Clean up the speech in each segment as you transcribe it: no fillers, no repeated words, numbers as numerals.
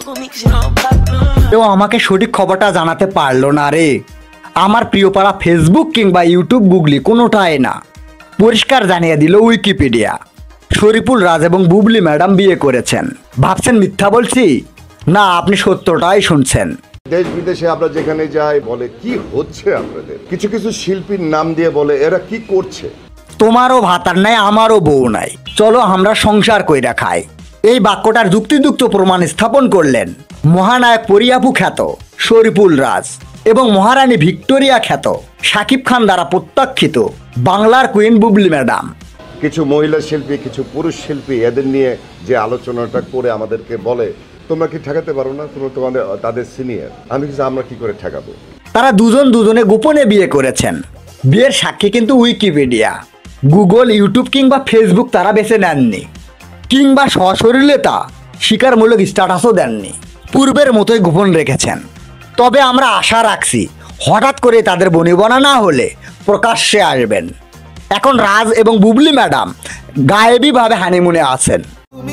কেউ আমাকে সঠিক খবরটা জানাতে পারলো না রে। আমার প্রিয়পাড়া ফেসবুক কিংবা ইউটিউব গুগলি কোনোটাই না, পরিষ্কার জানিয়ে দিল উইকিপিডিয়া। শরীফুল রাজ এবং বুবলি ম্যাডাম বিয়ে করেছেন। ভাবছেন মিথ্যা বলছি? না, আপনি সত্যটাই শুনছেন। দেশ বিদেশে আমরা যেখানে যাই বলে কি হচ্ছে আপনাদের, কিছু কিছু শিল্পীর নাম দিয়ে বলে এরা কি করছে। তোমারও ভাতার নাই, আমারও বউ নাই, চলো আমরা সংসার কইরা খাই। এই বাক্যটার যুক্তিযুক্ত প্রমাণ স্থাপন করলেন মহানায়ক পরিয়াপু খ্যাত শরীফুল রাজ এবং মহারানী ভিক্টোরিয়া খ্যাত শাকিব খান দ্বারা প্রত্যাখ্যিত বাংলার কুইন বুবলি ম্যাডাম। কিছু মহিলা শিল্পী, কিছু পুরুষ শিল্পী এদের নিয়ে যে আলোচনাটা করে আমাদেরকে বলে তোমরা কি ঠেকাতে পারো না, তোমরা তাদের সিনিয়র। আমি কিছু আমরা কি করে ঠেকাবো। তারা দুজনে গোপনে বিয়ে করেছেন। বিয়ের সাক্ষী কিন্তু উইকিপিডিয়া, গুগল, ইউটিউব কিংবা ফেসবুক তারা বেছে নেননি, কিংবা সশরীরে তা স্বীকারমূলক স্ট্যাটাসও দেননি। পূর্বের মতোই গোপন রেখেছেন। তবে আমরা আশা রাখছি হঠাৎ করে তাদের বনিবনা না হলে প্রকাশ্যে আসবেন। এখন রাজ এবং বুবলি ম্যাডাম গায়েবীভাবে হানিমুনে আছেন।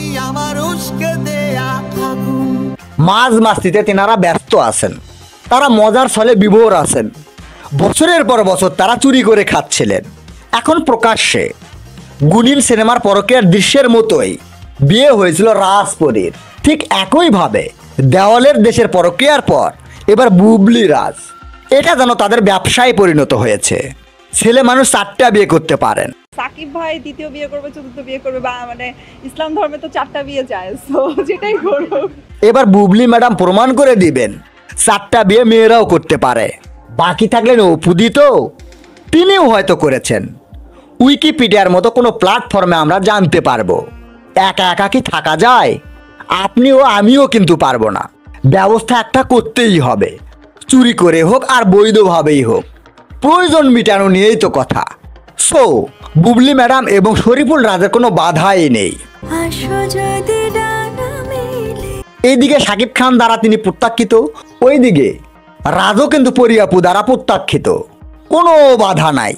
মাঝ মাস্তিতে তেনারা ব্যস্ত আছেন। তারা মজার ছলে বিভোর আছেন। বছরের পর বছর তারা চুরি করে খাচ্ছিলেন। এখন প্রকাশ্যে গুনিন সিনেমার পরকীয়ার দৃশ্যের মতোই বিয়ে হয়েছিল রাজপরীর। ঠিক একইভাবে দেওয়ালের দেশের পরকীয়ার পর এবার বুবলি রাজ। এটা যেন তাদের ব্যবসায় পরিণত হয়েছে। ছেলে মানুষ 4টা বিয়ে করতে পারেন। সাকিব ভাই দ্বিতীয় বিয়ে করবে, চতুর্থ বিয়ে করবে, বা মানে ইসলাম ধর্মে তো 4টা বিয়ে যায়, সো যেটাই করুক। এবার বুবলি ম্যাডাম প্রমাণ করে দিবেন 4টা বিয়ে মেয়েরাও করতে পারে। বাকি থাকলেন অপুদি, তো তিনিও হয়তো করেছেন। উইকিপিডিয়ার মতো কোনো প্ল্যাটফর্মে আমরা জানতে পারবো। একা একা কি থাকা যায়? আপনিও আমিও কিন্তু পারবো না। ব্যবস্থা একটা করতেই হবে, চুরি করে হোক আর বৈধভাবেই হোক। প্রয়োজন মিটানো নিয়েই তো কথা। সো বুবলি ম্যাডাম এবং শরীফুল রাজের কোনো বাধাই নেই। এইদিকে শাকিব খান দ্বারা তিনি প্রত্যাখ্যিত, ওইদিকে রাজও কিন্তু পরিয়াপু দ্বারা প্রত্যাখ্যিত। কোনো বাধা নাই।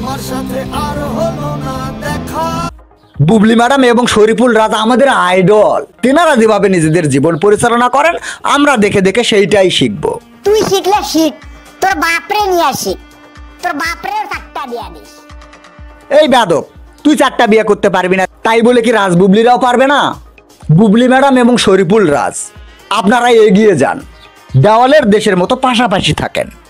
বুবলি ম্যাডাম এবং শরীফুল রাজ আমাদের আইডল। তেনারা যেভাবে নিজেদের জীবন পরিচালনা করেন আমরা দেখে দেখে সেইটাই শিখবো। তুই শিখলে শিখ, তোর বাপরে নিয়ে আসি, তোর বাপরে 4টা বিয়া দিস। এই বেয়াদব, তুই 4টা বিয়ে করতে পারবি না তাই বলে কি রাজ বুবলিরাও পারবে না? বুবলি ম্যাডাম এবং শরীফুল রাজ আপনারা এগিয়ে যান, দেওয়ালের দেশের মতো পাশাপাশি থাকেন।